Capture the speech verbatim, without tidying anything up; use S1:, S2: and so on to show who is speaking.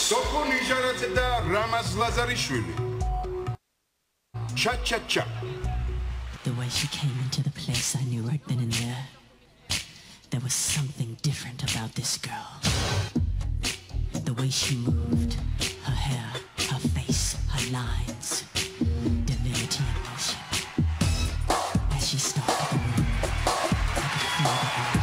S1: Soko Nijaradze და Ramaz Lazariშვილი. Cha cha cha.
S2: The way she came into the place, I knew right then and there. There was something different about this girl. The way she moved, her hair, her face, her lines, divinity in motion. As she stalked the room, I could feel the